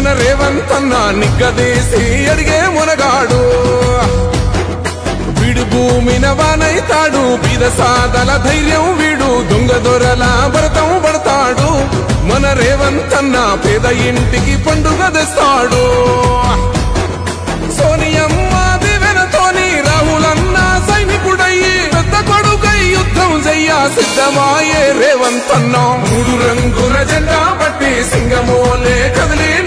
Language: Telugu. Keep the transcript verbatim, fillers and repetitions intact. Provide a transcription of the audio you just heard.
మన రేవంత్ అన్న నిగ్గదీసి అడిగే మునగాడు వీడు భూమిన వానైతాడు బీద సాదల ధైర్యం వీడు దొంగ దొరల భరతం పడతాడు మన రేవంత్ అన్న పేద ఇంటికి పండుగ తెస్తాడు సోనియమ్మ దివెనతోని రాహులన్న సైనికుడయ్యి పెద్ద కొడుకై యుద్ధం చెయ్య సిద్ధమాయే రేవంత్ అన్న మూడు రంగుల జెండా పట్టి సింగమోలే కదిలి